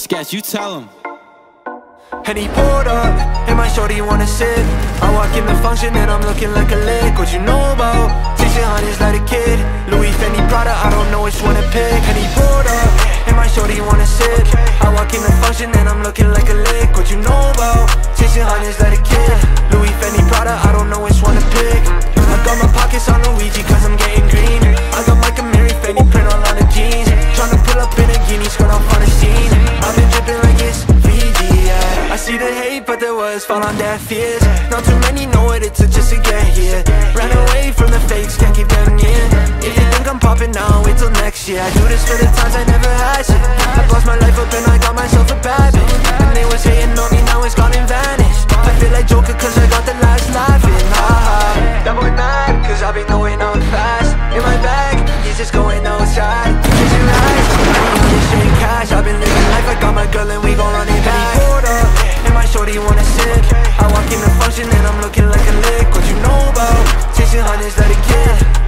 Sketch, you tell him. And he pulled up, and my shorty wanna sit. I walk in the function and I'm looking like a lick. What you know about chasing honeys like a kid? Louis, Fendi, Prada, I don't know which one to pick. And he pulled up, and my shorty wanna sit. I walk in the function and I'm looking like a lick. What you know about chasing honeys like a kid? Louis, Fendi, Prada, I don't know which one to pick. I got my pockets on Luigi cause I'm getting green. I got Mike and Mary, Fendi print all on the jeans. Tryna pull up in a guinea skirt off on the scene. I've been dripping like it's Fiji, yeah. I see the hate, but the words fall on deaf ears. Not too many know what it took just to get here. Ran away from the fakes, can't keep them near. If you think I'm popping now, wait till next year. I do this for the times I never had shit. I lost my life up and I got myself a bad bitch. And they was hating on me, now it's gone and vanished. I feel like Joker cause I got the last laughing. That boy mad, cause I've been going out fast. In my bag, he's just going outside. Chasing rides, I need this straight cash. I've been living life, I got my girl and we gon' run it back. And my shorty wanna sit. I walk in the function and I'm looking like a lick. What you know about chasing honeys like a kid?